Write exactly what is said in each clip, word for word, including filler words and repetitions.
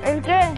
¿El qué?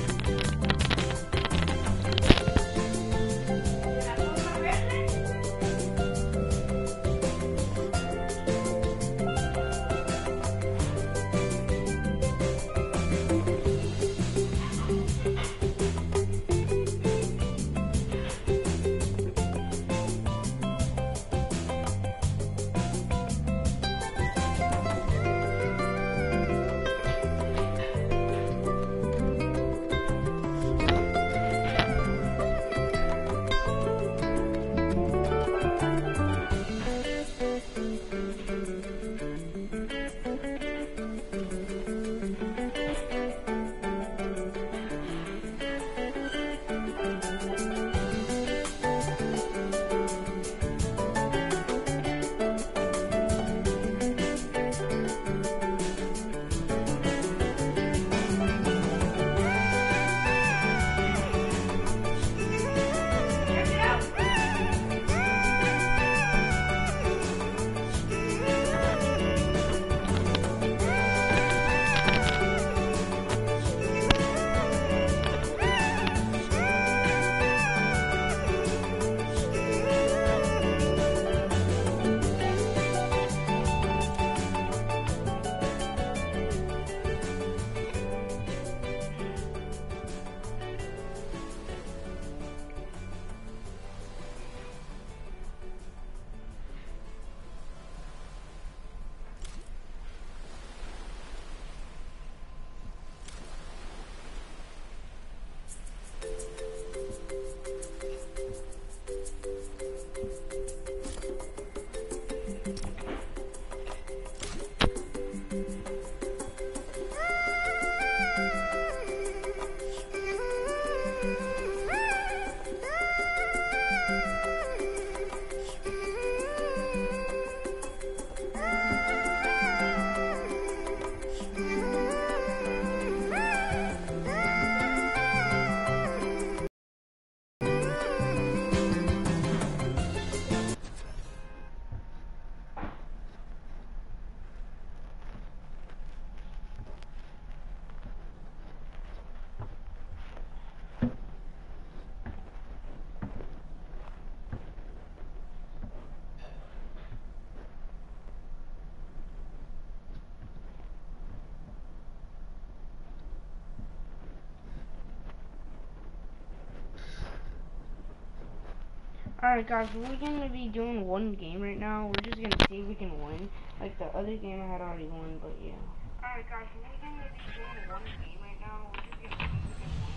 Alright guys, we're gonna be doing one game right now. We're just gonna see if we can win. Like the other game I had already won, but yeah. Alright guys, we're gonna be doing one game right now. We're just gonna see if we can win.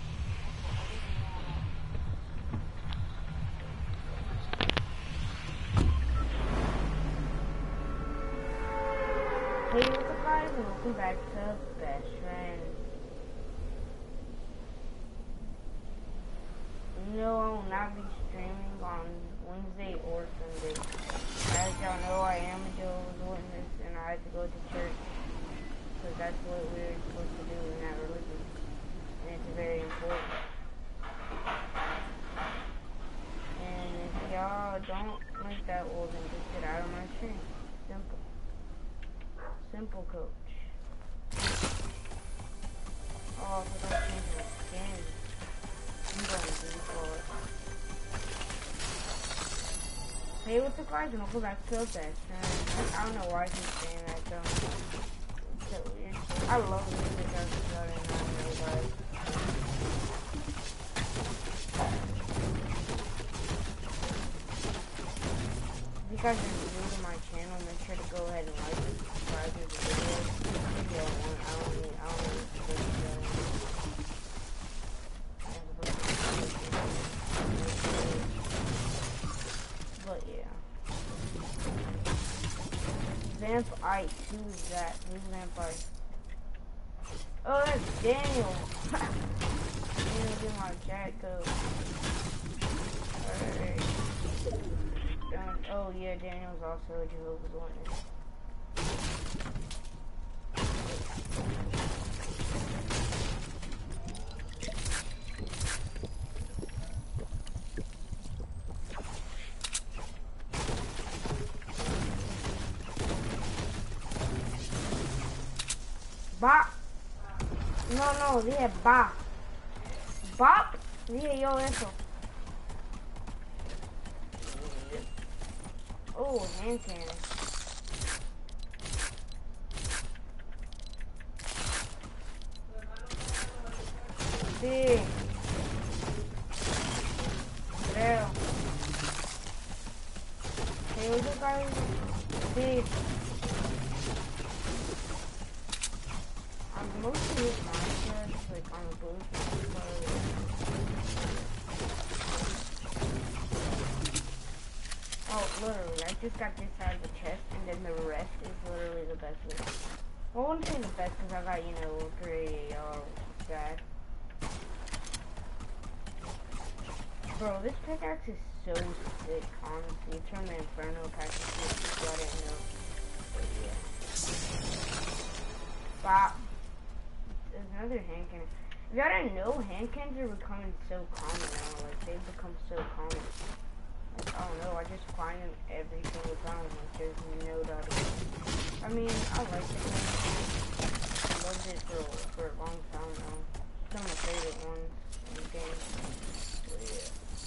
Hey, what's up guys, and welcome back to Best Friends. No, I will not be streaming on Wednesday or Sunday. As y'all know, I am a Jehovah's Witness and I have to go to church. Because that's what we're supposed to do in that religion. And it's very important. And if y'all don't like that, well then just get out of my stream. Simple. Simple, coach. Oh, I forgot to change my skin. I'm going to default. Hey, what's up guys, and welcome back to Best Friends. I don't know why I keep saying that though. It's so weird. I love music as a starting, I don't know guys. If you guys are new to my channel, make sure to go ahead and like and subscribe to the video. If you don't want, I don't need, I don't need to do that. But yeah. Vamp I two is that. Who's Vampire? Oh, that's Daniel. Daniel get my chat code. Alright. Um, oh yeah, Daniel's also a Jehovah's Witness. Bop! No, no, dije bop. Bop, dije yo eso. Oh, hand cannon. Sí. Creo. ¿Te oye, Carlos? Sí. I'm mostly with monsters, like on the booth. Oh, literally, I just got this out of the chest, and then the rest is literally the best loot. Well, I wouldn't say the best, because I got, you know, three A R, which is bad. Bro, this pickaxe is so sick, honestly. It's from the Inferno package, so I didn't know. But yeah. Bop. There's another hand cannon. You gotta know, hand cannons are becoming so common now. Like, they've become so common. Like, I don't know, I just find them every single time. Like, there's no doubt about it. I mean, I like it. I loved it for, for a long time now. It's one of my favorite ones in the game. So, yeah.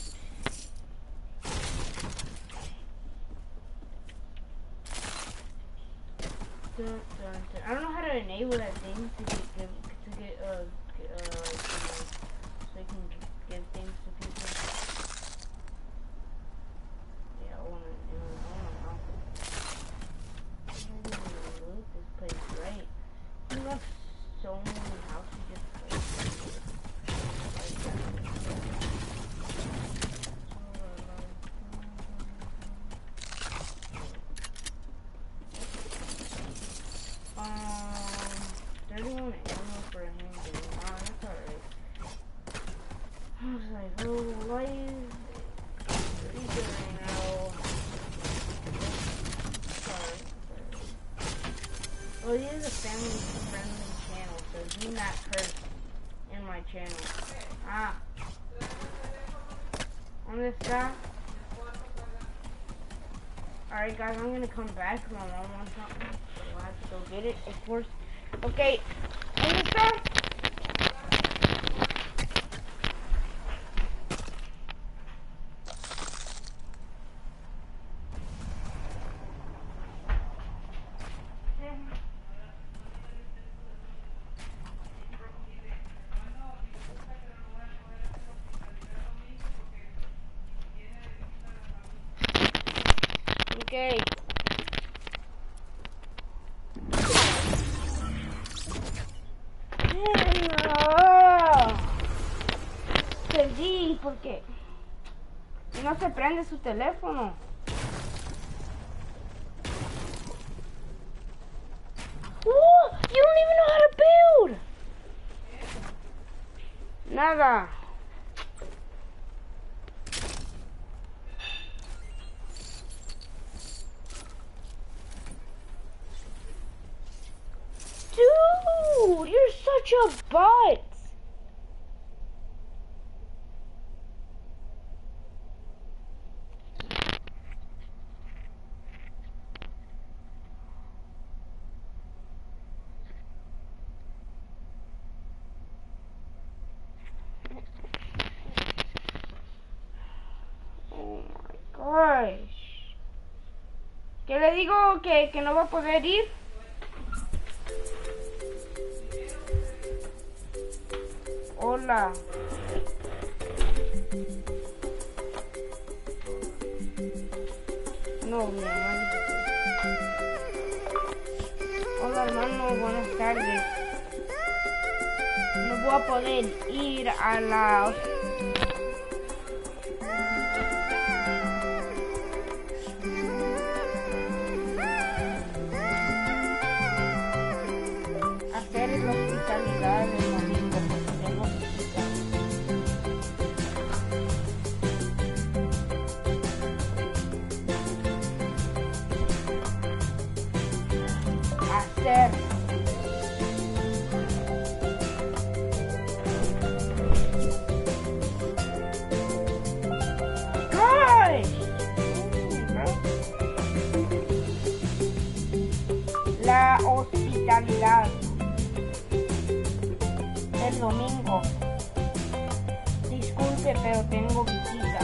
Dun, dun, dun. I don't know how to enable that thing to get, give, to get, uh, get, uh, like, you know, so you can give things to people. Yeah, I wanna, you know, I wanna help. I didn't even loot this place right. You have so many houses just placed. Like that. Um, thirty-one ammo for a handgun. Oh, that's alright. I was like, oh, why is it pretty good right now? Sorry, sorry. Well, it is a family-friendly channel, so do not curse in my channel. Ah. On this guy. Alright, guys, I'm gonna come back. My mom wants something. I'll have to go get it, of course. Okay, on this guy. Okay. Perdí porque no se prende su teléfono. Oh, you don't even know how to build. Nada. Dude, you're such a butt. Oh my gosh. ¿Qué le digo que, que no va a poder ir? Hola. No, mi hermano. Hola, hermano, buenas tardes. No voy a poder ir a la... hacer la hospitalidad del domingo, porque tengo visita. Hacer. Gosh! La hospitalidad. el domingo. Disculpe, pero tengo visita.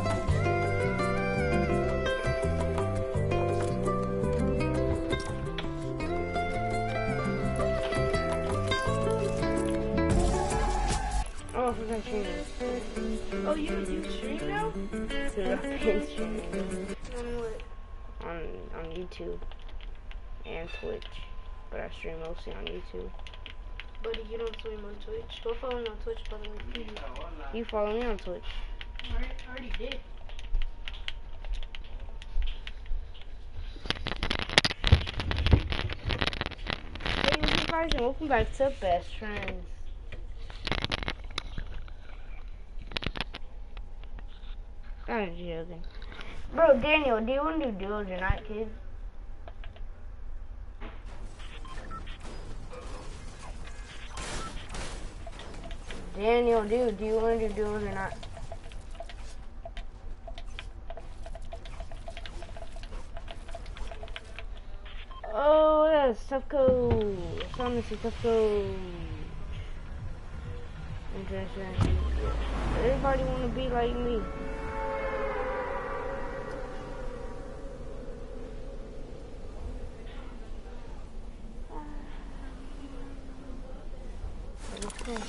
Oh, I forgot streaming. Oh, you you stream now? Dude, I've been streaming On what? on on YouTube and Twitch, but I stream mostly on YouTube. Buddy, you don't stream on Twitch. Go follow me on Twitch, by the way. You follow me on Twitch. I already, I already did. Hey, what's up, guys, and welcome back to Best Friends. I'm joking. Bro, Daniel, do you want to do duels or not, kid? Daniel, dude, do you want to do duels or not? Oh, that's tough code. I saw Mister Tough code. Interesting. Everybody want to be like me. Let's go.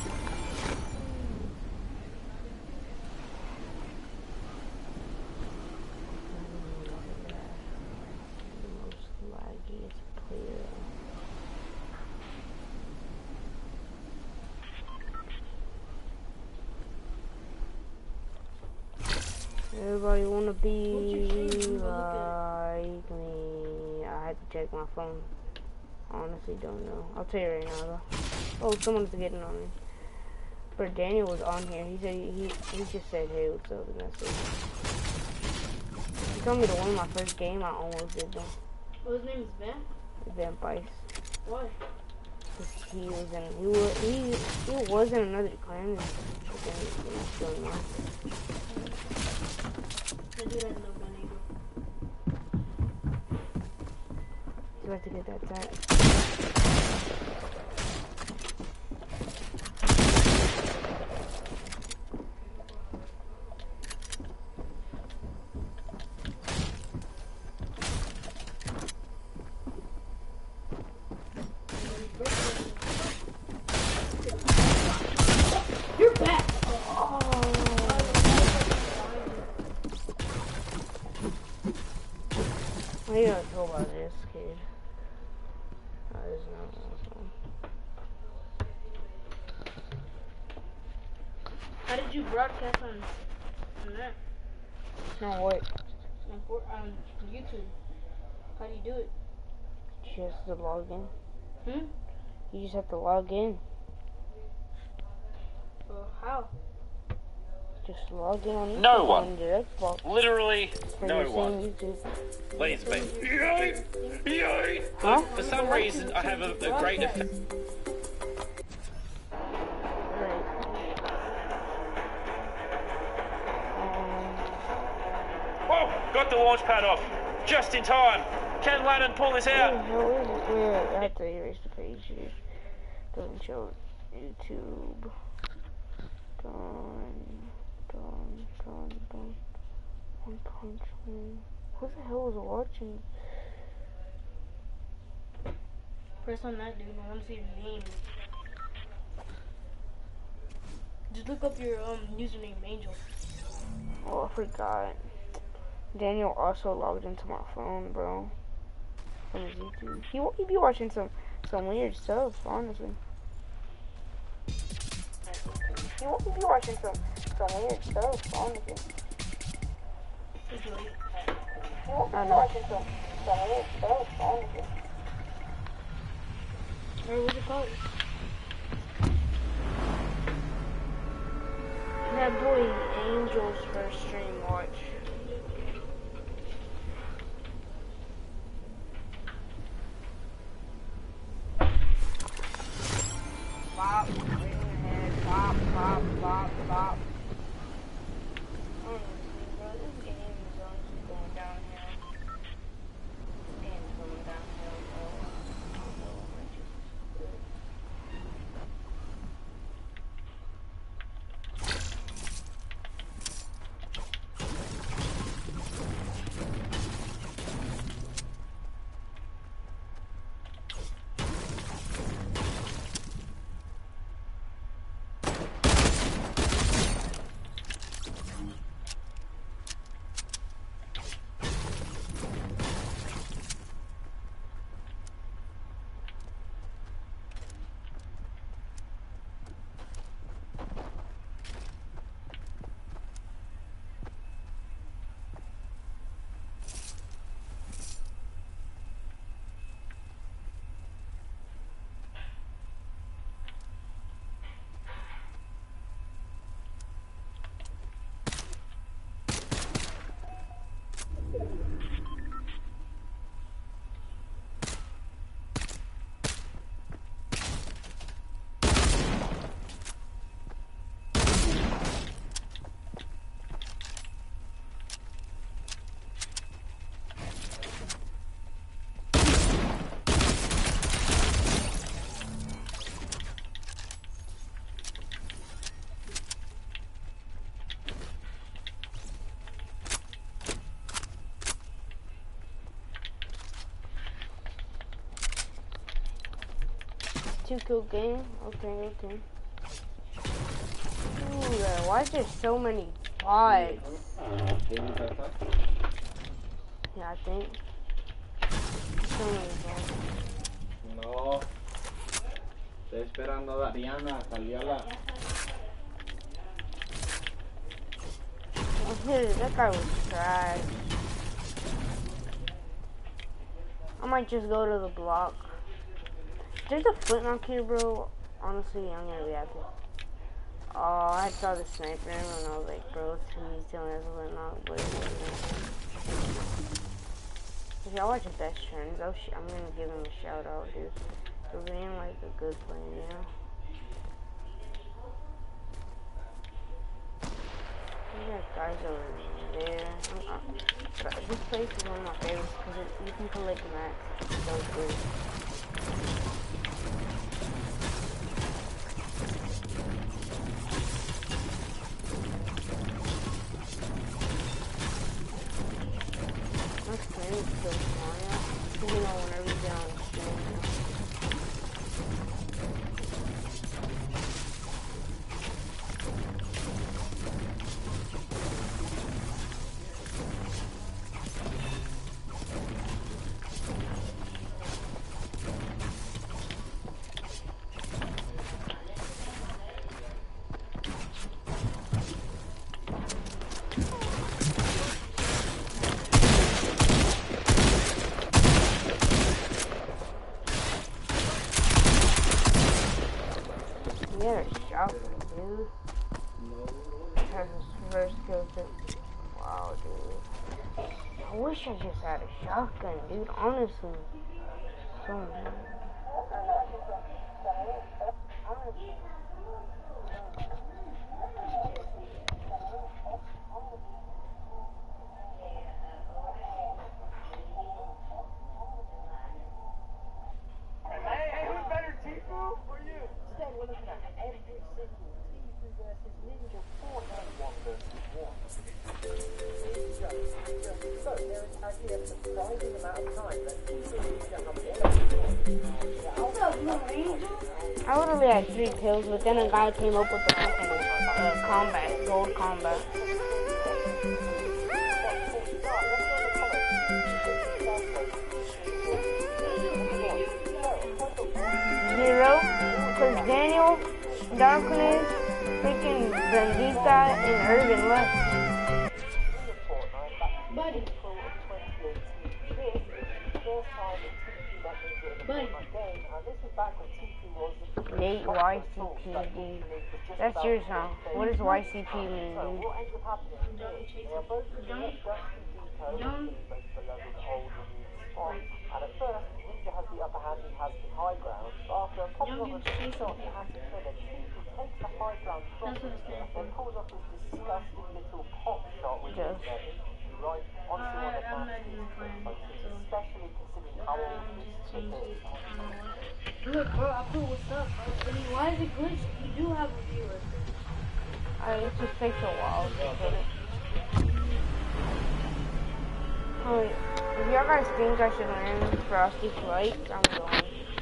Everybody wanna be like me. I had to check my phone. Honestly, don't know. I'll tell you right now though. Oh, someone's getting on me. But Daniel was on here. He said he he, he just said, "Hey, what's up?" and that's it. He told me to win my first game. I almost did though. Well, his name is Ben? Ben Pice. Why? He was in he was he he was in another clan. And then I still know. I do not know Ben Eagle. He's about to get that tag. You're back! What are you gonna know about this kid? That is not awesome. How did you broadcast on, on that? No, what? On, for- on YouTube? How do you do it? You just have to log in. Hmm? You just have to log in. Well, how? Just log in on YouTube. No one. On your Xbox. Literally For no the one. same YouTube. Leads me. Yay! Yay! Huh? For some reason, I have a, a great effect. Alright. Um, Oh! Got the launch pad off. Just in time. Can Lannon pull this Where the out? hell is it? Wait, I have to erase the page here. Doesn't show YouTube. Done. Done. Done. Done. One Punch Man. Who the hell was watching? Press on that, dude. I want to see your name. Just look up your um username, Angel. Oh, I forgot. Daniel also logged into my phone, bro. From his YouTube. He he be watching some some weird stuff, honestly. He won't be watching some some weird stuff, honestly. He won't be watching some some weird stuff, honestly. Or what's it called? That boy Angel's first stream watch. Bop, right in your head. Bop, bop, bop, bop. Honestly, bro, this game is honestly going downhill. This game is going downhill, bro. I don't know, I just... two kill game? Okay, okay. Ooh, why is there so many bots? Yeah, I think. So many bots. No. Estoy esperando a Dariana, salió a la... Oh, dude, that guy was trash. I might just go to the block. There's a flintlock here, bro. Honestly, I'm gonna be happy. Oh, I saw the sniper and I was like, bro, he's telling us a flintlock, but it wasn't. If y'all watching Best Trends, oh shit, I'm gonna give him a shout out, dude. For being like a good player, you know? There's guys over there. I'm, I'm, but this place is one of my favorites because you can collect mats. It's so good. My friend is so smart. You know, whenever you get on the stream. I wish I just had a shotgun, dude, honestly. So mad. I literally had three kills, but then a guy came up with the fucking uh, combat, gold combat. Zero, because Daniel, Darkness, freaking Bandita, and Urban left. Buddy. Buddy. Nate Y C P D. That's your song. What does Y C P mean, dude? Don't chase it. Don't. Don't. And at first, Ninja has the upper hand, he has the high ground. After a couple of few shots, he has to kill a Tifu takes the high ground from him, then pulls off this disgusting little pop shot, which is right onto one of the mats, especially considering how old this chip is. Look, bro, I put what's up, bro. Why is it glitched? You do have a viewer. Uh, it just takes a while to get it. Oh, if y'all guys think I should learn Frosty Flight, I'm going.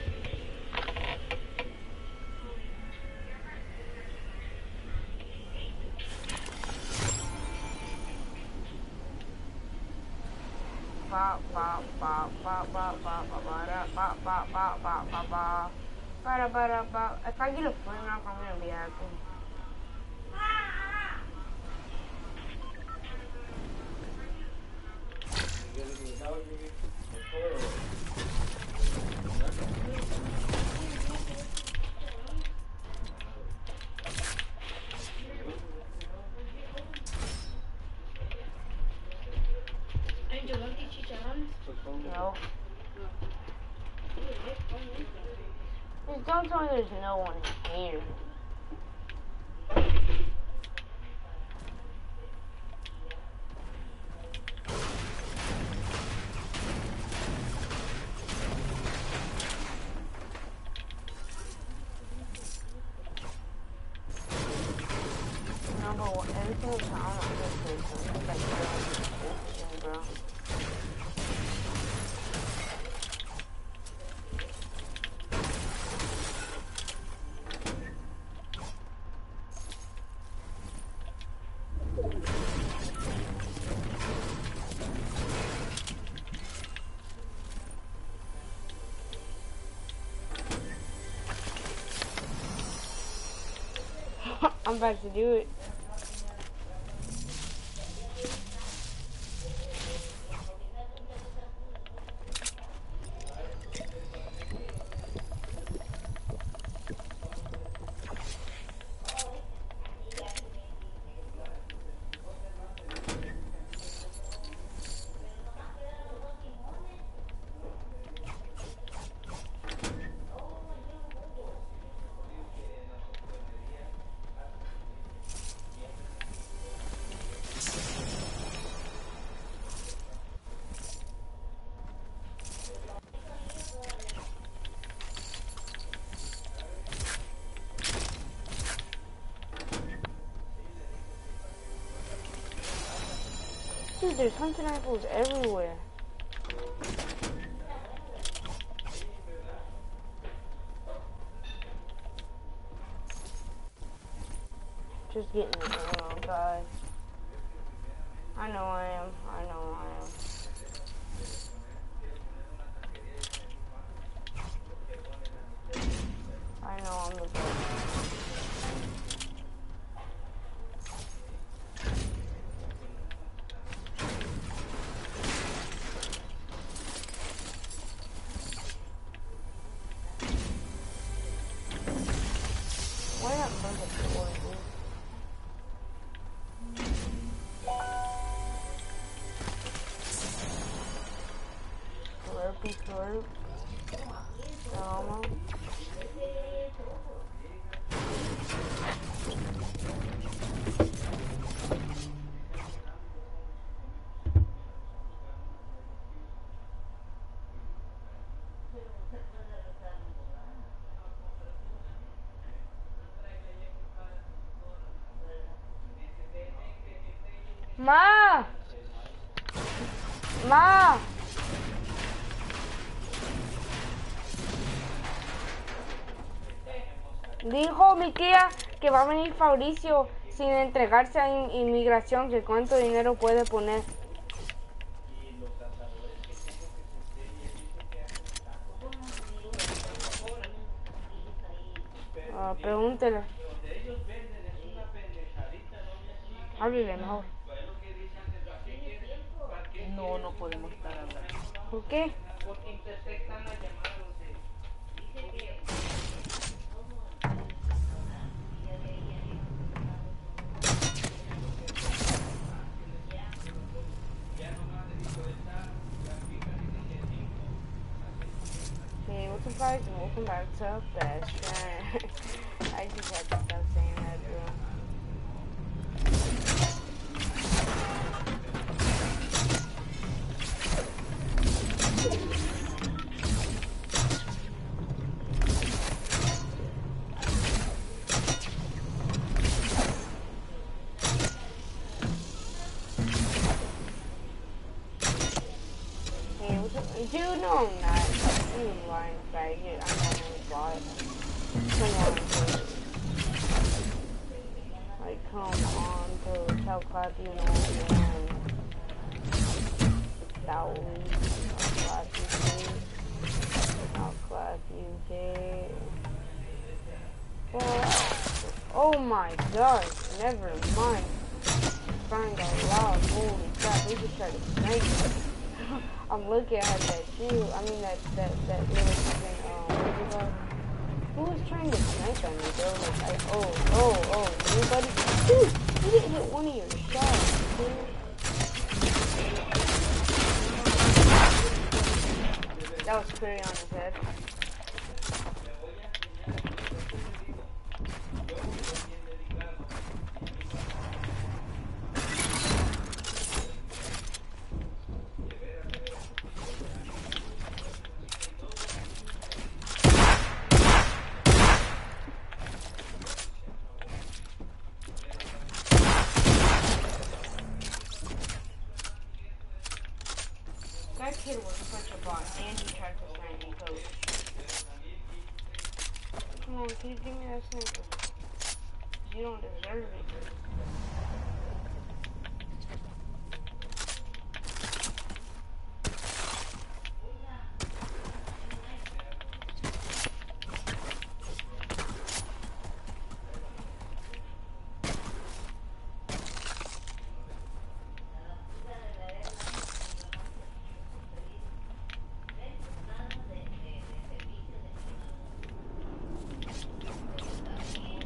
Ba ba ba ba ba ba ba ba ba ba ba ba ba ba ba ba ba. If I get a flintlock, I'm gonna be happy. Angel, ¿no te chicharrones? No. Just don't tell me there's no one here. No, but every single time I'm just listening, it's like, listening, bro. I'm about to do it. Dude, there's hunting rifles everywhere. Just getting it going on, guys. I know I am. I know I am. I know I'm the best. Why not bring it to one, dude? Slurpy slurp. Alma. Ma! Ma! Dijo mi tía que va a venir Fabricio sin entregarse a in- inmigración, que cuánto dinero puede poner. Ah, pregúntele. Háblele mejor. No, no podemos estar hablando. ¿Por qué? Porque interceptan la llamada. Hey, what's up guys and welcome back to Best Friend. I just had to stop saying that, bro. Hey, what's up? Dude, no, I'm not. You lying faggot. I'm not gonna bot. Come on, dude. Like, come on, dude. I'll clap you, no, man. That I'll clap you, kid. I'll clap you, kid. Oh, oh my god, never mind. Find out loud. Holy crap, we just tried to snipe me. I'm looking at that shield. I mean that that that little fucking um. What is it called? Who was trying to snipe on me, bro? Like I oh oh oh anybody? Dude, you didn't hit one of your shots, dude. That was pretty on his head. That kid was such a bot, and he tried to snipe me, coach. Come on, can you give me that sniper? You don't deserve it.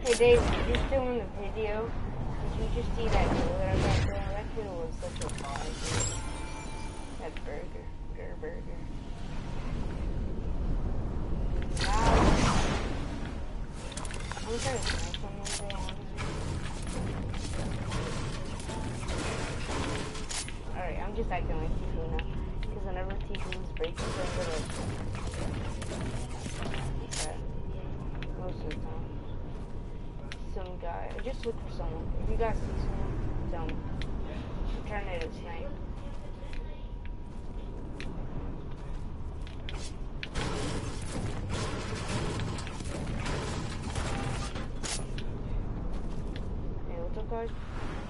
Hey Dave, you're still in the video. Did you just see that video that I got there? That video was such a vibe. That burger. Gur burger. Wow. I'm trying to snipe someone today. Alright, I'm just acting like Tifu now. Because whenever Tifu's breaking something, like that. Most of the time. Some guy. I just look for someone. If you guys see someone, tell me. I'm trying to snipe. Hey, what's up, guys?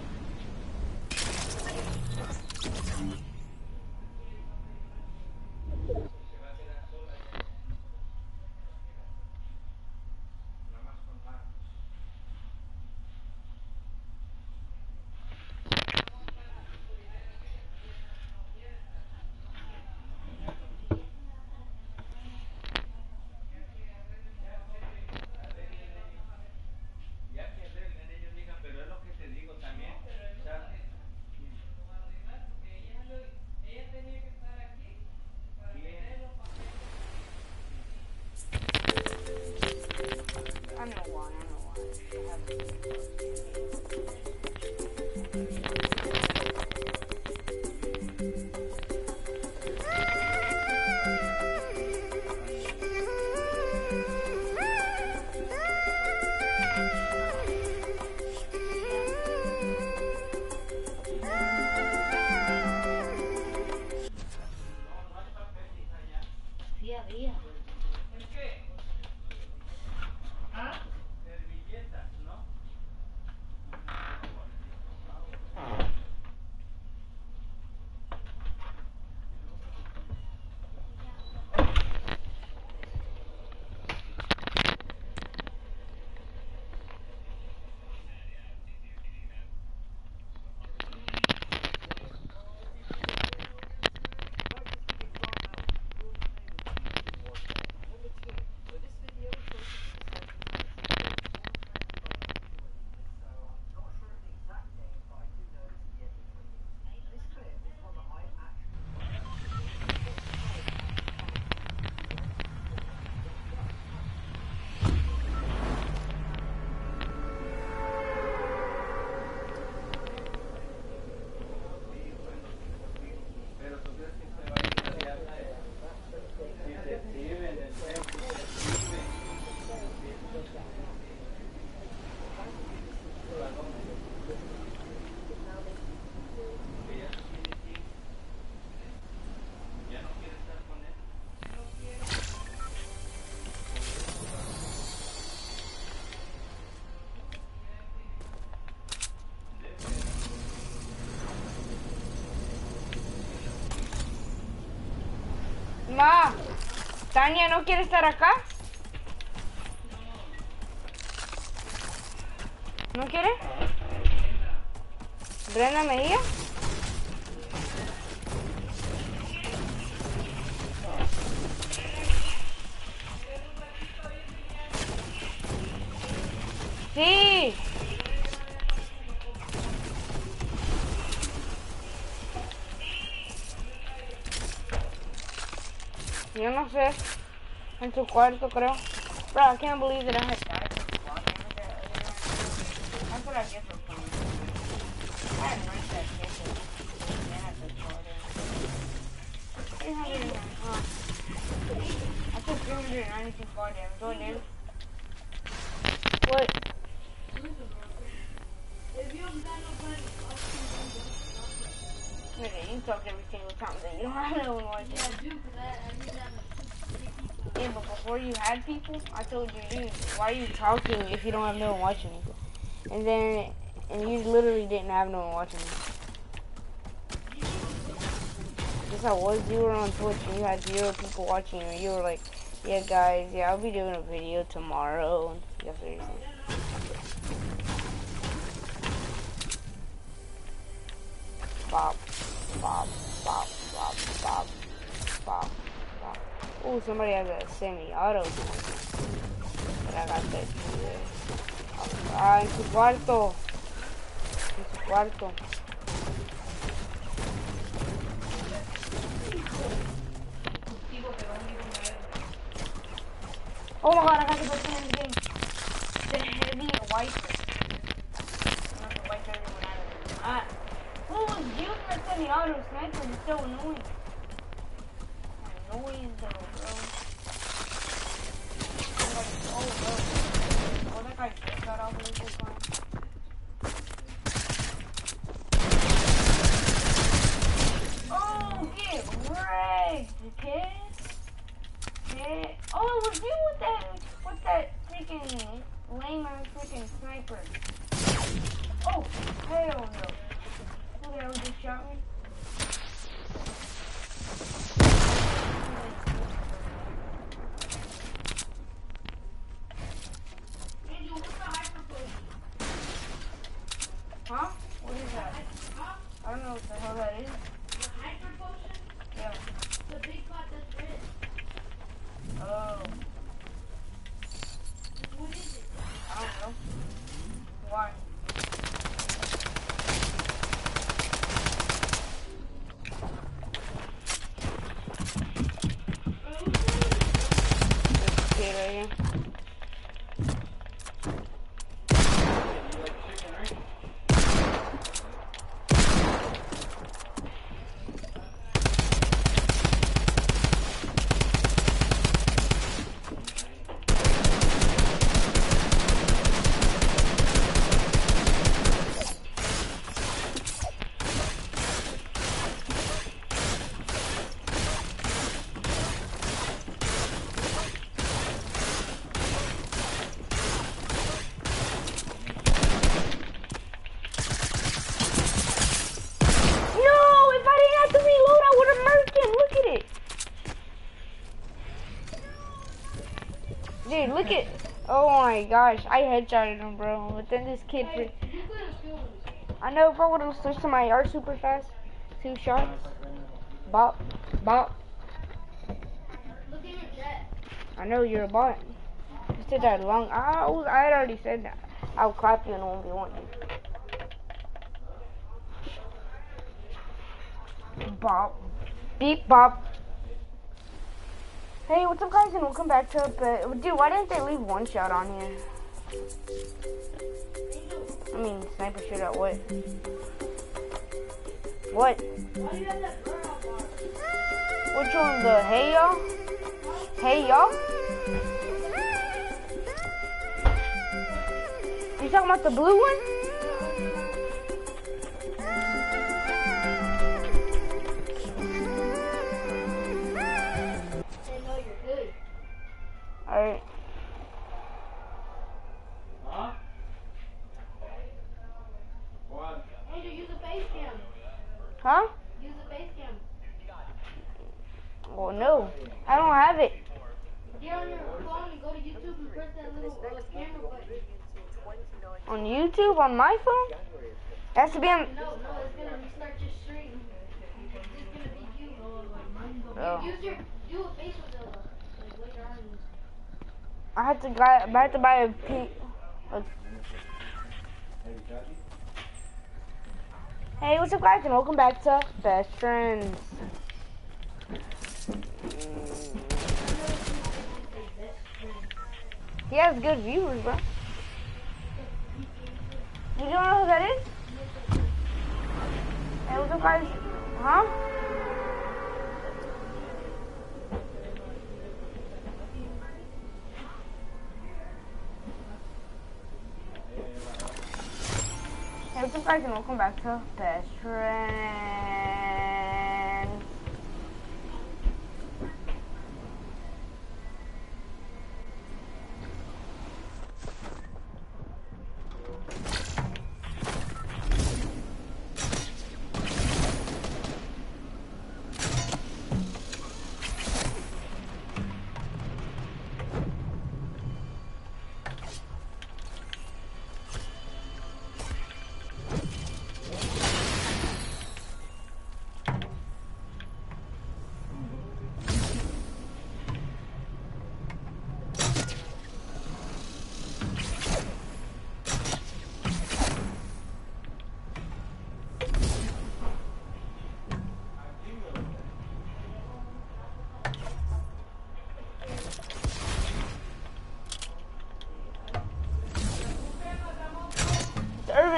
I know why, I know why. I have to. Sí, había. Ma, Tania no quiere estar acá. ¿No quiere? Brenda Mejía. Sí. Yo no sé. En su cuarto, creo. Bro, I can't believe that I had died to the water. That's what I get for fun. I had no that shit. I had the water. three hundred nine, huh? I took three hundred ninety-two far damage. Go, dude. What? Nigga, you talk every single time that you don't have no one watching. Yeah, I do, because I, I need that much. Yeah, but before you had people, I told you, dude, why are you talking if you don't have no one watching you? And then, and you literally didn't have no one watching you. Yes, I was. You were on Twitch and you had zero people watching you. And you were like, yeah, guys, yeah, I'll be doing a video tomorrow. Yeah, seriously. Bop, bop, bop, bop, bop, bop, bop. Oh, somebody has a semi-auto. But I got that. Ah, en su cuarto. En su cuarto. Oh my god, I got the best one in the game. The heavy wiper. Not the wiper that went out of it. Ah. What was using the semi-auto sniper? It's so annoying. Annoying though, bro. Oh, bro. Oh, that guy just got off of this line. Oh, get wrecked, kid. Yeah. Oh, it was you with that, with that freaking lame ass freaking sniper. Oh, hell no. Who the hell just shot me? Huh? What is that? I don't know what the hell that is. The hyper potion? Yeah. The big pot that's red. Oh. What is it? I don't know. Why? This kid right here. Dude, look at. Oh my gosh, I headshotted him, bro. But then this kid. Hey, you could have killed him. I know if I would have switched to my R super fast, two shots. Bop, bop. Look at your jet. I know you're a bot. You said that long. I was, I had already said that. I'll clap you in one v one. Bop. Beep bop. Hey, what's up, guys, and welcome back to uh, dude, why didn't they leave one shot on here? I mean, sniper shootout, what? What? Why do you have that burnout bar? Which one? The hey y'all? Hey y'all? You talking about the blue one? Alright. Huh? What? Andrew, use the face cam. Huh? Use the face cam. Well, no. I don't have it. Get on your phone and go to YouTube and press that little uh, camera button. On YouTube? On my phone? It has to be on... No, no, it's gonna restart your stream. It's gonna be you. Oh. Use your, do a face with the, like, later on. I have to buy, I have to buy a P... A, hey, what's up, guys, and welcome back to Best Friends. He has good viewers, bro. You don't know who that is? Hey, what's up, guys? Huh? Hey, what's up, guys, and welcome back to Best Friends.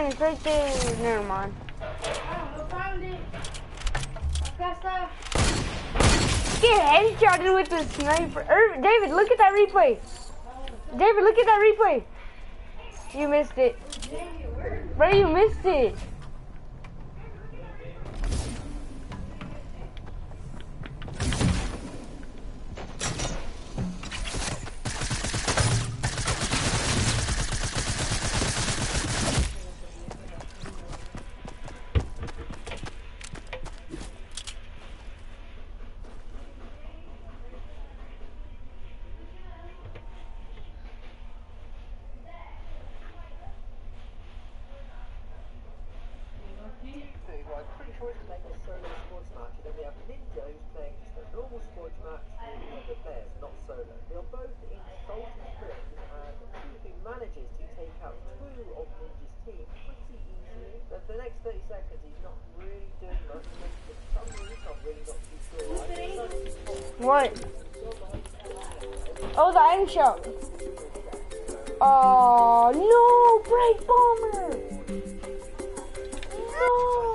Irvin, it's right there. Never mind. I found it. Acá está. Get headshotted with the sniper. Irvin, David, look at that replay. David, look at that replay. You missed it. Bro, you missed it. What? Oh, the item shop. Oh, no, Bright Bomber. No.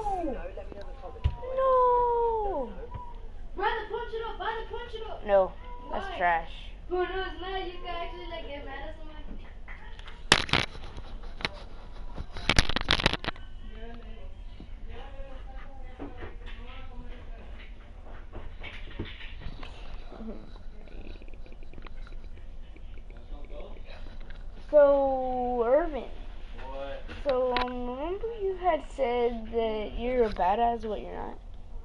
No. Brother, punch it up. Brother, punch it up. No, that's Why? trash. Bro, no, it's not. You can actually like get mad at somebody. So, Irvin. What? So, um, remember you had said that you're a badass, but you're not?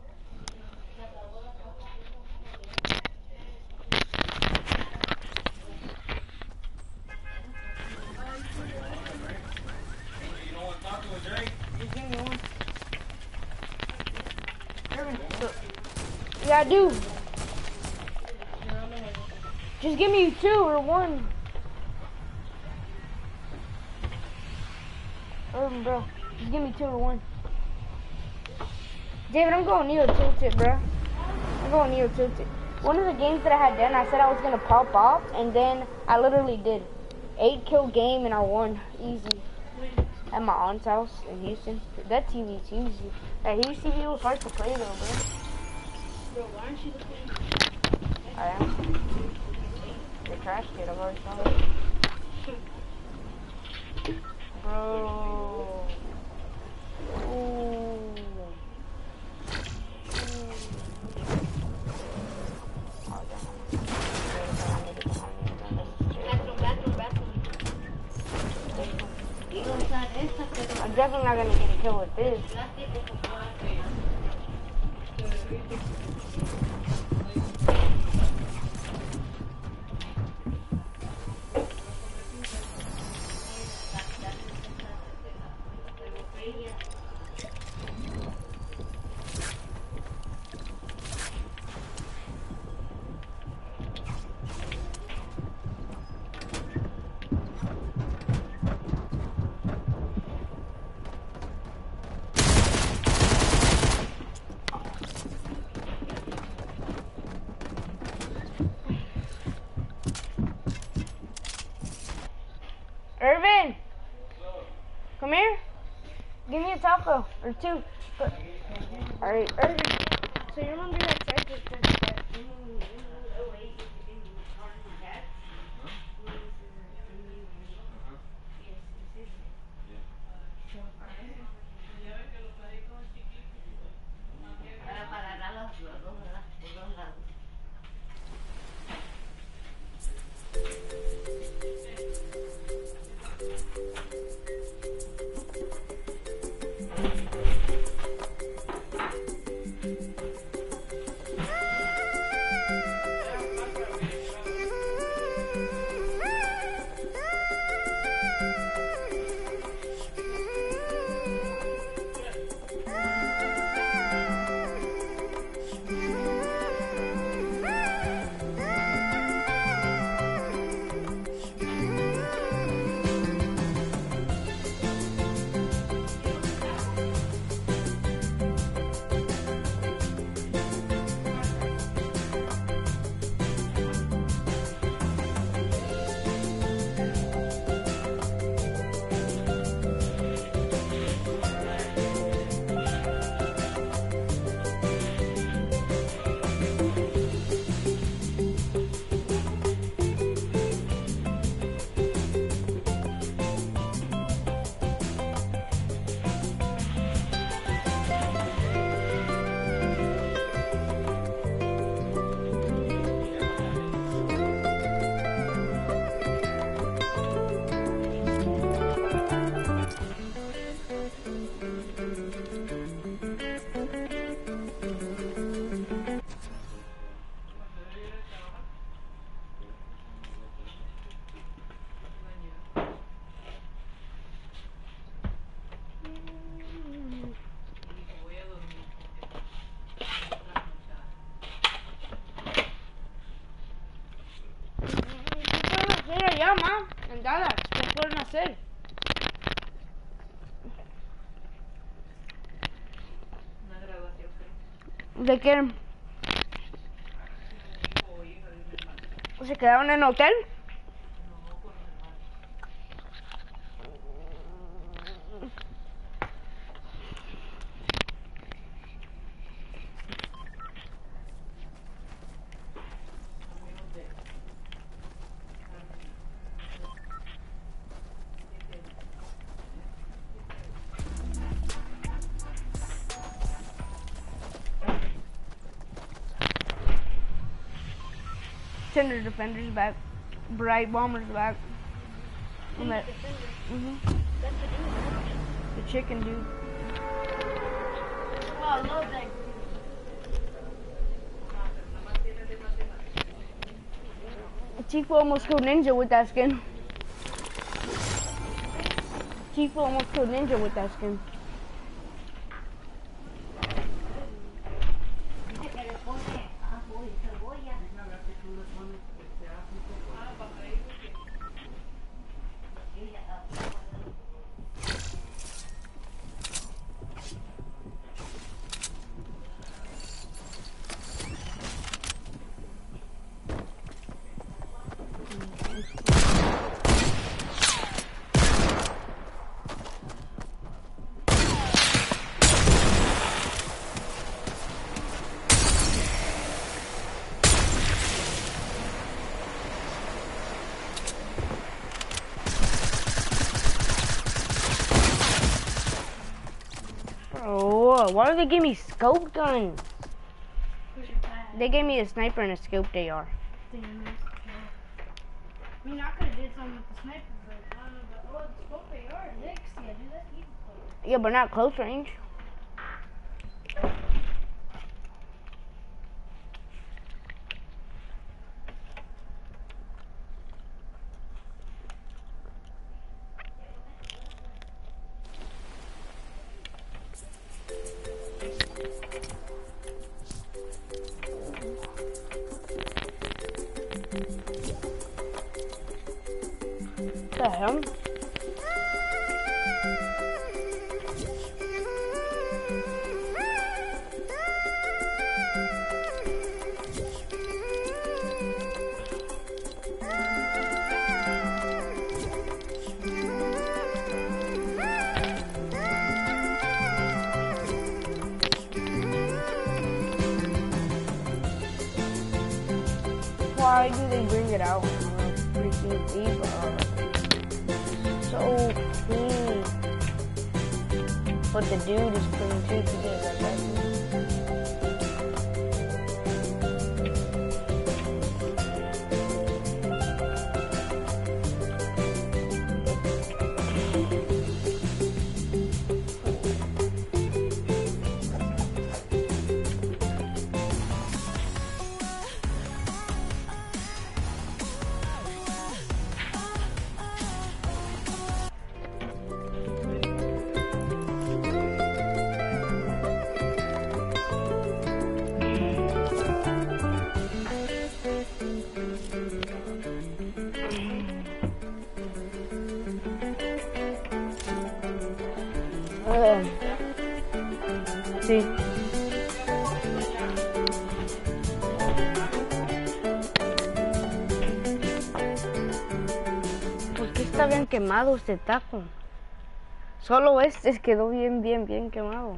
You don't want to talk to a Drake? Just give me one. Irvin, so, yeah, I do. Just give me two or one. Urban, bro. Just give me two or one. David, I'm going Neo Tilted, bro. I'm going Neo Tilted. One of the games that I had done, I said I was going to pop off, and then I literally did. Eight kill game, and I won. Easy. At my aunt's house in Houston. That T V's huge. That huge T V was hard to play, though, bro. Bro, why aren't you looking? I am. The trash kid, I've already saw it. Bro. Ooh. Bathroom, bathroom, bathroom. I'm definitely not gonna get a kill with this. Irvin! Come here. Give me a taco. Or two. Alright, Irvin. So you remember that cycle that bengalas, ¿qué pueden hacer? Una graduación, creo. ¿De qué? ¿Se quedaron en el hotel? Tender defenders back, bright bombers back. And that, mhm. That's the dude. The chicken dude. Oh, I love that dude. Chief almost killed Ninja with that skin. Chief almost killed Ninja with that skin. Oh, why do they give me scope guns? They gave me a sniper and a scope A R. I mean, I could have did something with the sniper, but I don't know about, oh, the scope A R, Licks, yeah, dude, that's even close. Yeah, but not close range. What the hell? Why do they bring it out on a freaking Eva? So clean. But the dude is clean too today, like that. Uh, sí. ¿Por qué está bien quemado este taco? Solo este quedó bien, bien, bien quemado.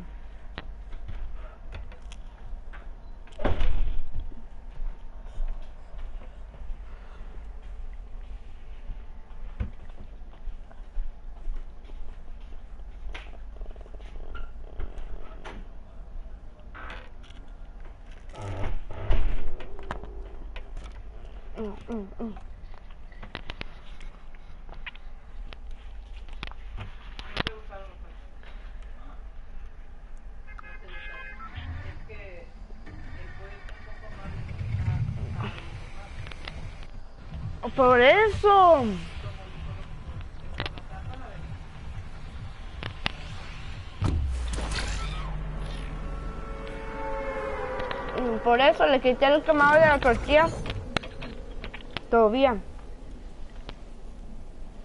Mm, mm, mm. Por eso. Por eso le quité el quemado de la tortilla. Todavía.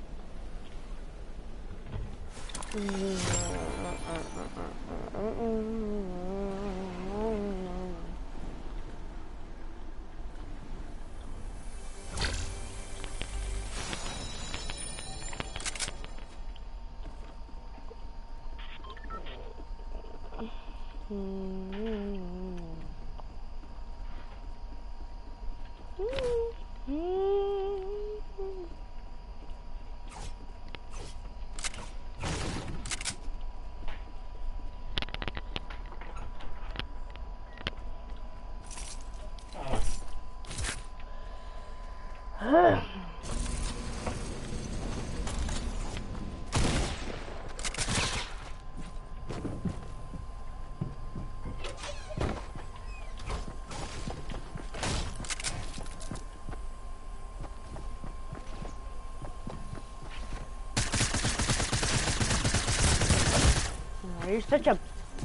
You're such a...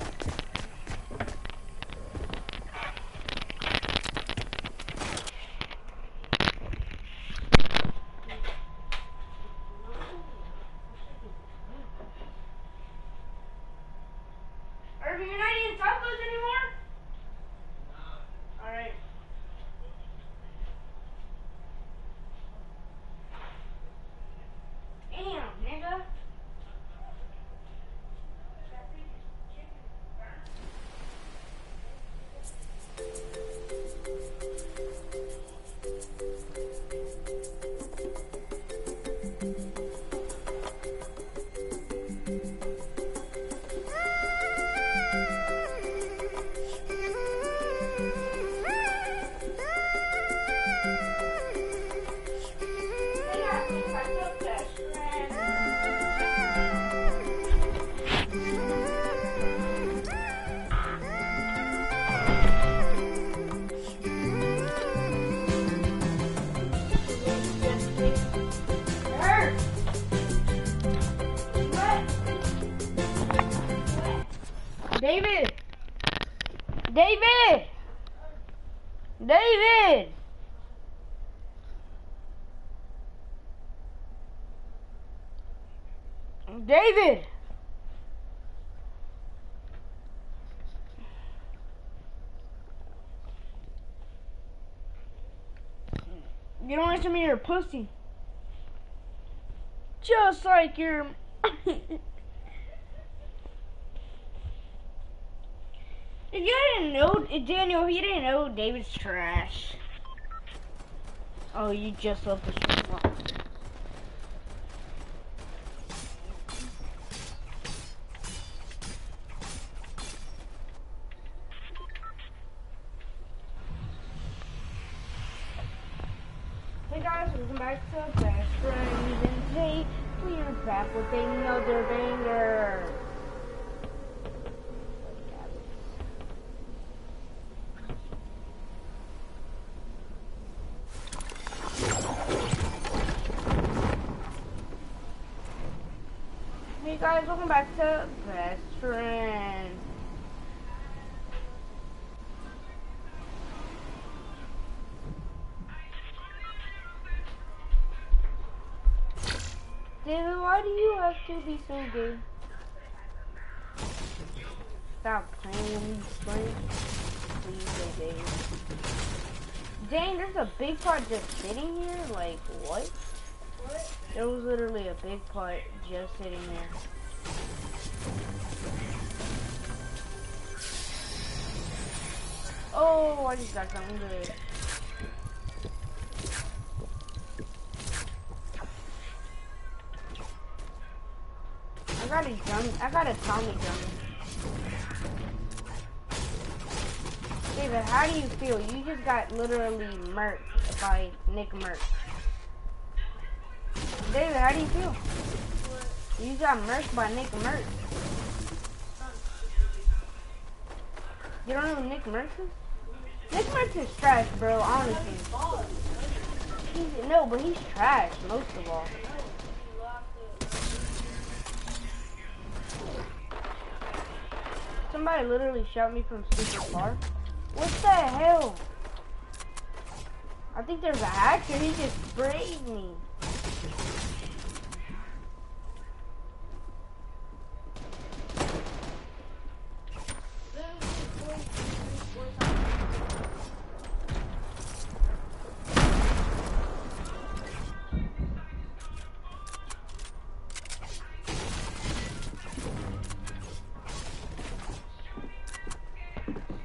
Irving, you're not eating tacos anymore? Alright. Damn, nigga. David! David! David! David! You don't answer me, you're a pussy. Just like your... If you didn't know, Daniel, if you didn't know, David's trash. Oh, you just left the stream. Hey guys, welcome back to Best Friends, and today we are back with another banger. Hey guys, welcome back to Best Friends. David, why do you have to be so gay? Stop playing with me, Spring. Please, David. Dang, there's a big part just sitting here? Like, what? What? There was literally a big part just sitting there. Oh, I just got something good. I got a gummy. I got a Tommy gummy. David, how do you feel? You just got literally murked by Nick Merck. David, how do you feel? You got murked by Nick Merck. You don't know who Nick Merck is? Nick Merck is trash, bro, honestly. He's, no, but he's trash, most of all. Somebody literally shot me from super far. What the hell? I think there's a hacker. He just sprayed me.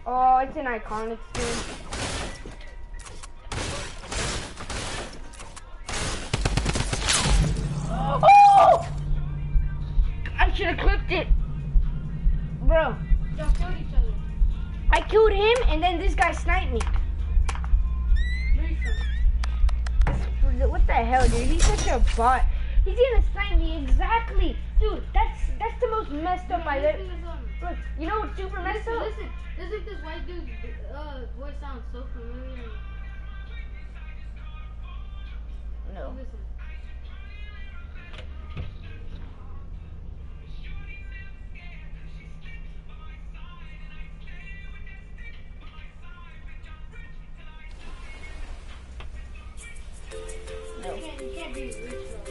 Oh, it's an iconic skin. Oh! I should have clipped it. Bro. Y'all killed each other. I killed him and then this guy sniped me. What the hell, dude? He's such a bot. He's gonna snipe me exactly. Dude, that's that's the most messed up I ever. Look, you know what's super messed Listen, up? listen. This is this white dude's uh, voice sounds so familiar. No. Listen. No. You can't, you can't be rich though.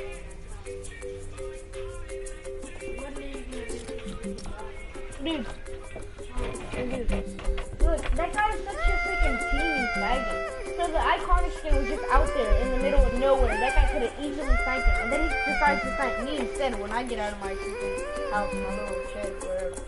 What are you gonna do? Dude. Dude. Look, that guy is such a freaking team faggot. So the iconic skin was just out there in the middle of nowhere. That guy could have easily sniped him. And then he decides to snipe me instead when I get out of my freaking house, my little shed, wherever.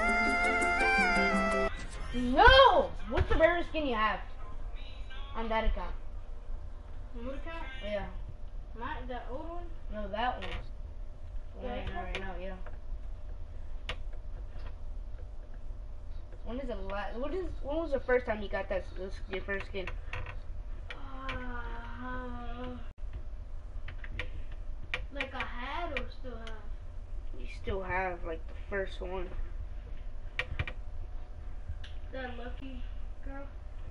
No! What's the rarest skin you have? On that account. Mood account? Yeah. My, that old one? No, that one. Yeah, Right now, right now, yeah. When is the last? What is? When was the first time you got that? This, your first skin? Uh, like I had or still have? You still have like the first one. That lucky girl?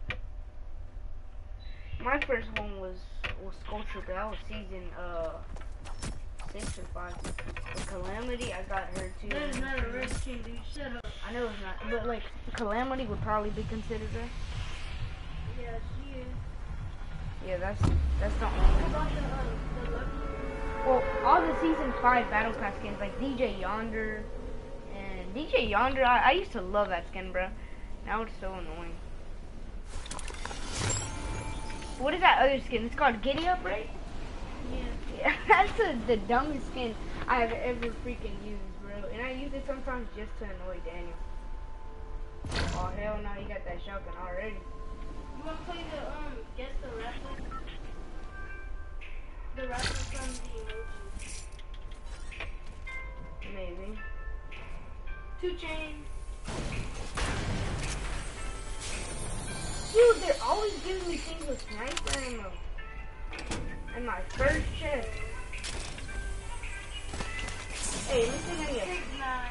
My first one was was Sculpture, but that was season uh six or five. The Calamity, I got her too. That is not a red skin, dude. Shut up. I know it's not, but like Calamity would probably be considered rare. Yeah, she is. Yeah, that's that's not What one. about the, uh, the lucky Well, all the season five battle pass skins like D J Yonder and D J Yonder, I, I used to love that skin, bro. Now it's so annoying. What is that other skin? It's called Giddy Up, right? Yeah. Yeah, that's the, the dumbest skin I've ever freaking used, bro. And I use it sometimes just to annoy Daniel. Oh, hell no, he got that shotgun already. You wanna play the, um, guess the rapper? The rapper from the emojis. Maybe. Two Chainz. Dude, they're always giving me things with sniper ammo. And my first chest. Hey, let me see any of Six nine.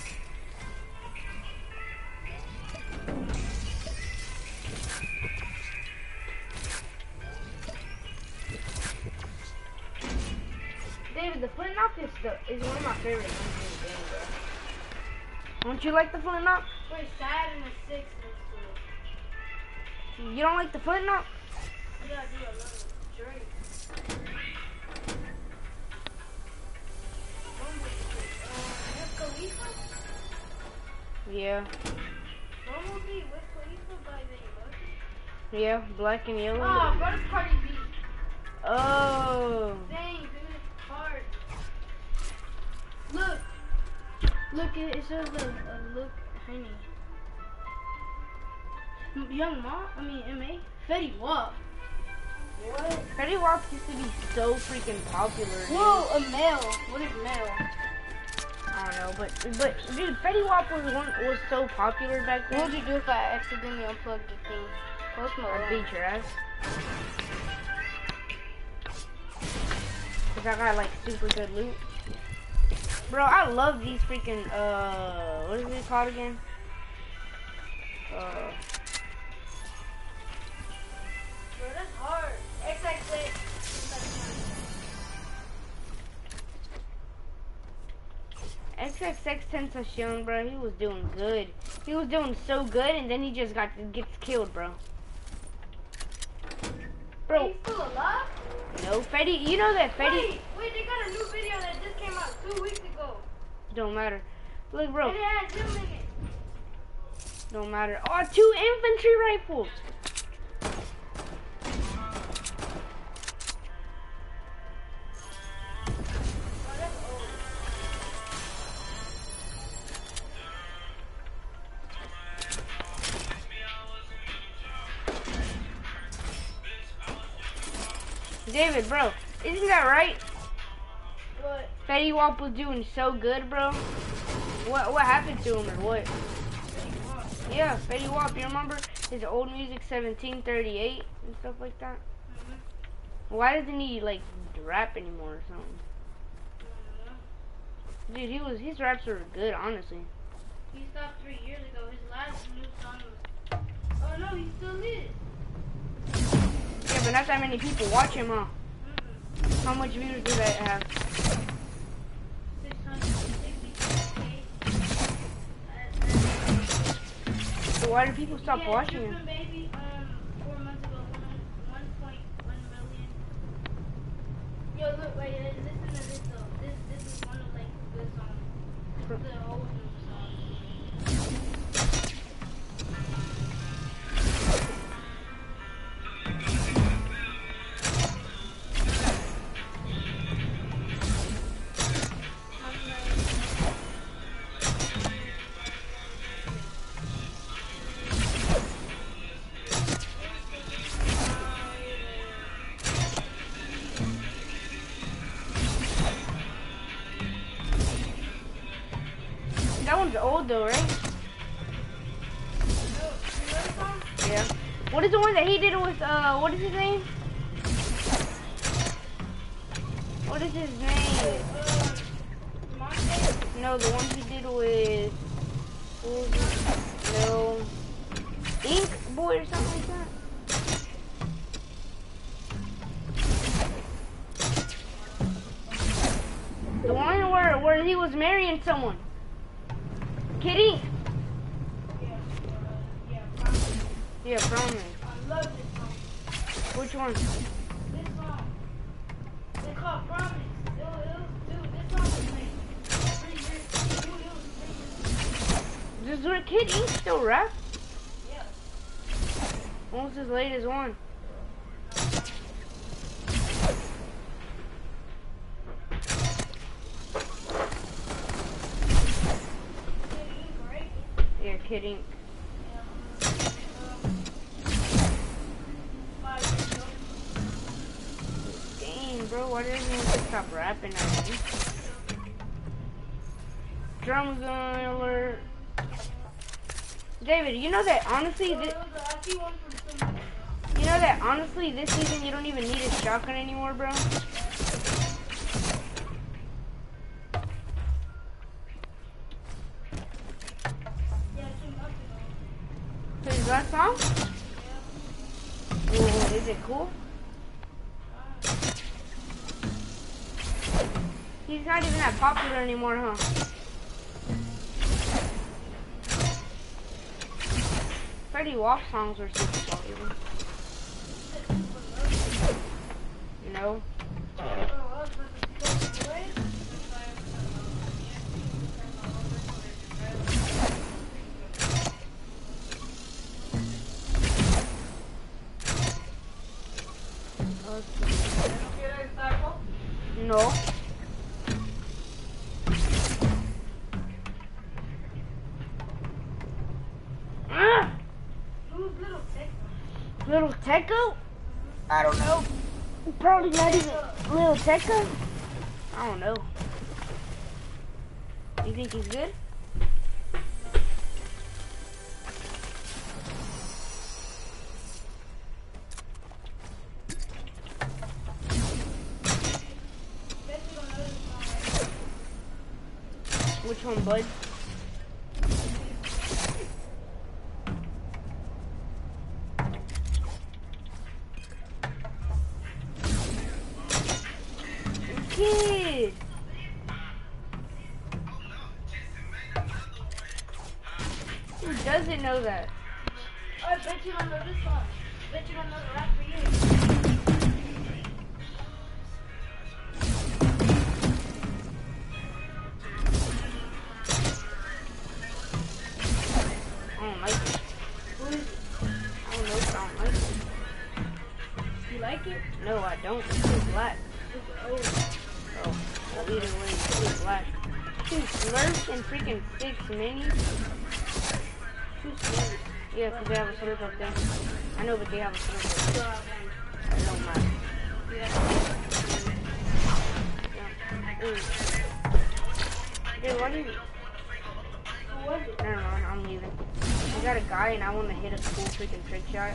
David, the flintlock is, the, is one of my favorite things in the game, bro. Don't you like the flintlock? Wait, sad and a six next to it. You don't like the flintlock? Yeah, I do. I love it. Drake. Yeah. Bumblebee with Khalifa by the emoji? Yeah, black and yellow. Oh, but it's Cardi B. Oh. Dang, dude, it's hard. Look. Look, it, it says a, a look, honey. Young Ma? I mean, M A? Fetty Wap. What? Fetty Wap used to be so freaking popular. Dude. Whoa, a male. What is male? I don't know, but but dude, Fetty Wap was one was so popular back then. What would you do if I accidentally unplugged the thing? Post Malone. I'd beat your ass. Cause I got like super good loot. Bro, I love these freaking uh what is it called again? Uh Bro, that's hard. X X X. X X X Tentacion, bro, he was doing good. He was doing so good, and then he just got gets killed, bro. Bro, He's still alive? no, Fetty, you know that Fetty Wait, wait, they got a new video that just came out two weeks ago. don't matter. Look, bro, And it has him in it. don't matter. Oh, two infantry rifles. Oh, that's old. David, bro, isn't that right? What? Fetty Wap was doing so good, bro. What what happened to him or what? Yeah, Fetty Wap, you remember his old music, seventeen thirty-eight and stuff like that? Mm-hmm. Why doesn't he like rap anymore or something? Mm-hmm. Dude, he was his raps were good, honestly. He stopped three years ago. His last new song was. Oh no, he still is. Yeah, but not that many people watch him, huh? Mm-hmm. How much views do that have? six hundred sixty-eight. So why do people stop Yeah, watching him? Different Baby, um, four months ago, one point one million. Yo, look, wait, uh, listen to this though. This, this is one of like good songs. The old new song. That one's old though, right? Yeah. What is the one that he did with, uh, what is his name? What is his name? No, the one he did with, what was it? No. Ink Boy or something like that? The one where, where he was marrying someone. Kid Ink. Yeah, Promise. I love this song. Which one? This song. They call it Promise. It was, it was, dude, this song was like pretty good. It was, it was pretty Does Kid Ink still rap? good. Yeah. When was his latest one? Yeah, Kid Ink. Dang, bro, why doesn't he stop rapping at me? Drum gun alert. David, you know that honestly, this, you know that honestly, this season you don't even need a shotgun anymore, bro. His last song? Ooh, is it cool? He's not even that popular anymore, huh? Fetty Wap songs are super popular. You know? No. Ah! Who's Little Tecco? Little Tecco? I don't know. Probably not even Little Tecco. I don't know. You think he's good? Which one, bud? Kid! Who doesn't know that? I bet you don't know this song. Bet you don't know the rap for you. I don't like it. Who is it? I don't know if I don't like it. You like it? No, I don't. It's too black. Oh. Oh, well, either way, it's too black. Two Smurfs and freaking six minis. Two Smurfs. Yeah, because they have a Smurf up there. I know, but they have a Smurf up there. It don't matter. Dude, what are you? Never mind, I'm leaving. I got a guy and I want to hit a cool freaking trick shot.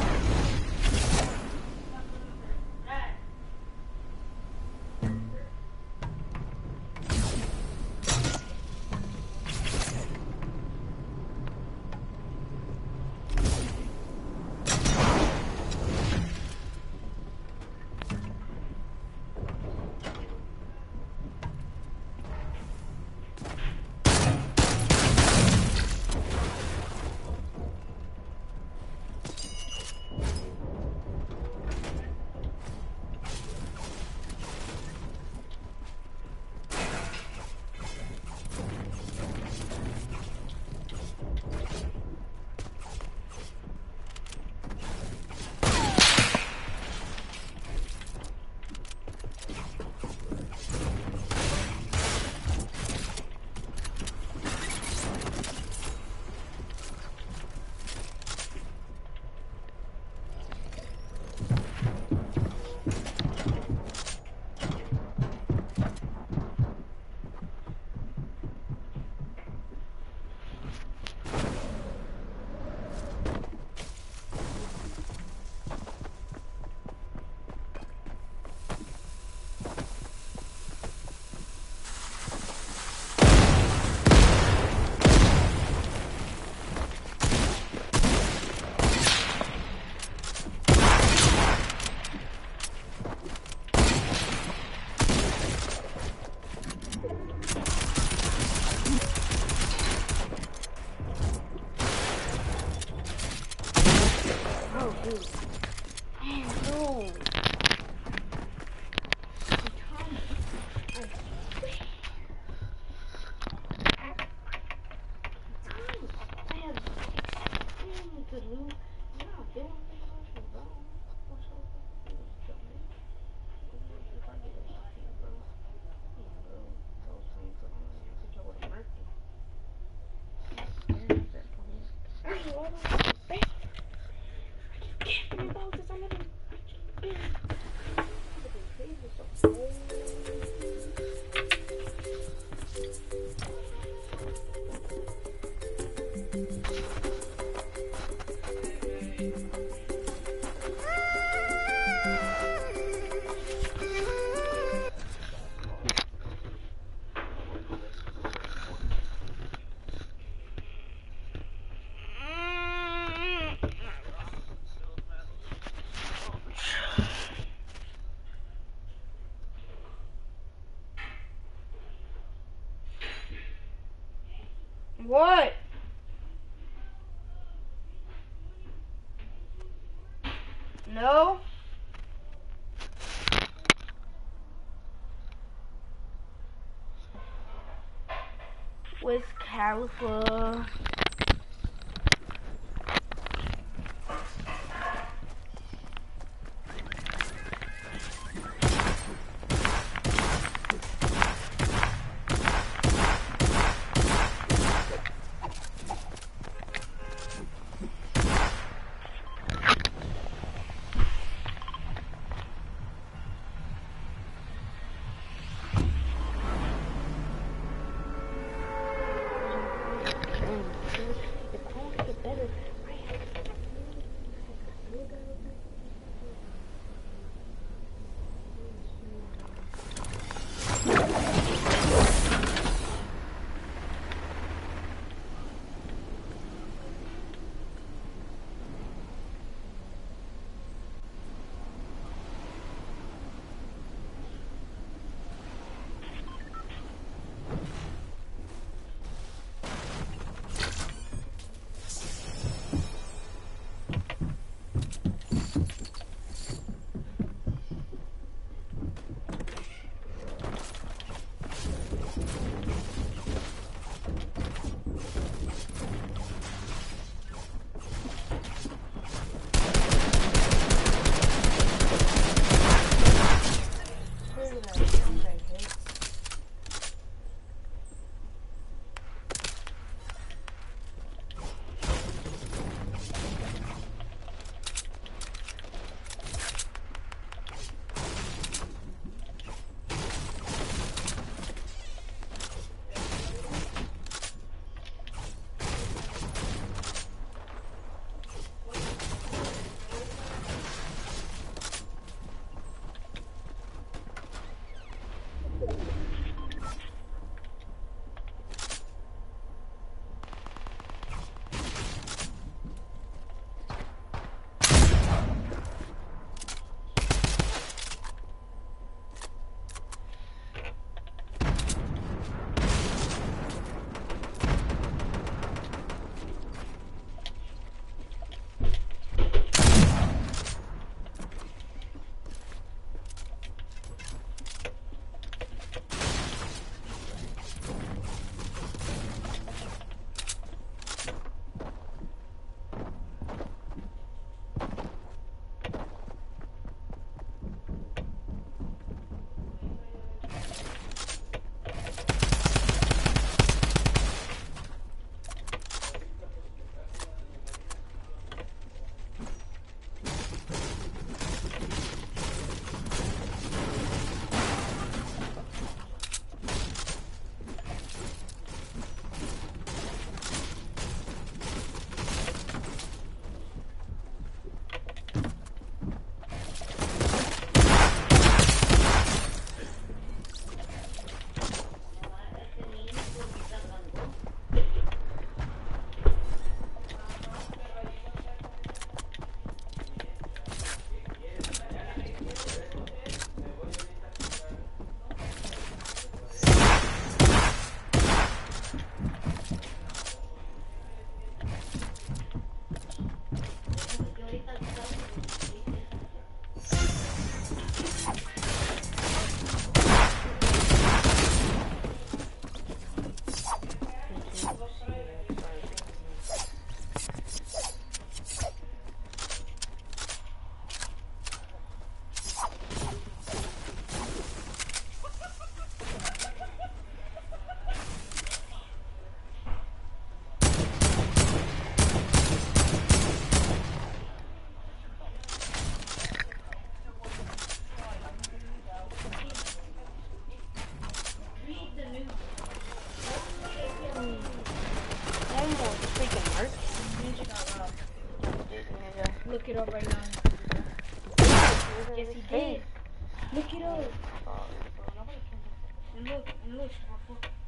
What? No? Wiz Khalifa.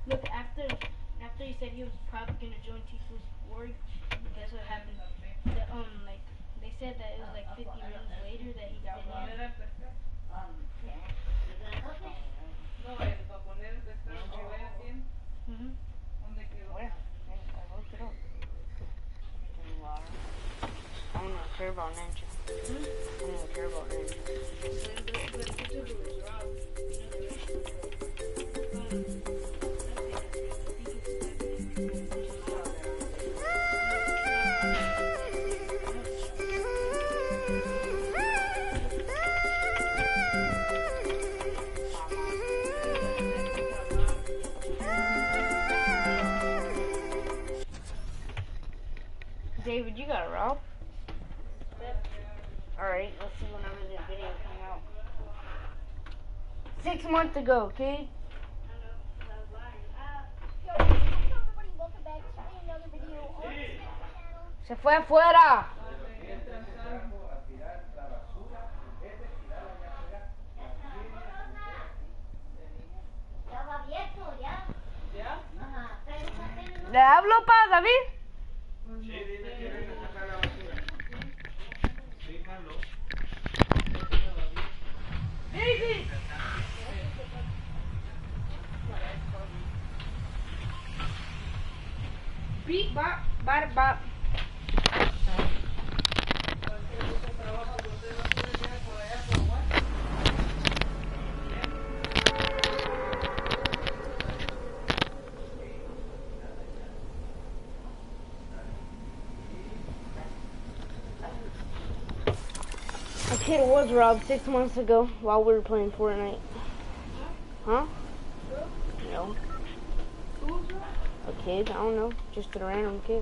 Look, after after he said he was probably gonna join Tifu's org, guess what happened? The, um, like they said that it was like fifty rounds later that he got robbed. Mhm. Where? I looked it up. I don't care about Ninja. Hmm? I don't care about Ninja. But, but, but YouTuber was robbed. You know that, right? Um, David, you got robbed? Alright, let's see whenever this video came out. Six months ago, okay? Se fue afuera. ¿Le hablo para David? Sí, dile que venga a sacar la basura. Sí, Carlos. David! Beep, bop, bop, bop. A kid was robbed six months ago while we were playing Fortnite. Huh? No. A kid, I don't know. Just a random kid.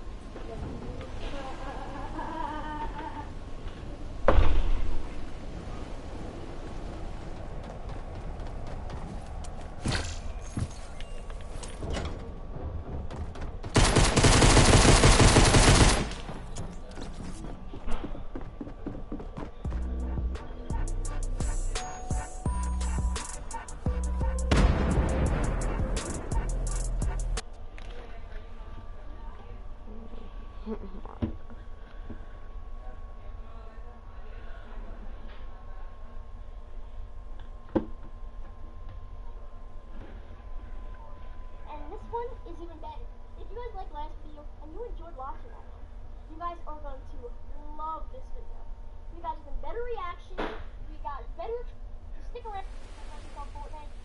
One is even better. If you guys liked last video and you enjoyed watching that one, you guys are going to love this video. We got even better reactions. We got better. Stick around. Fortnite.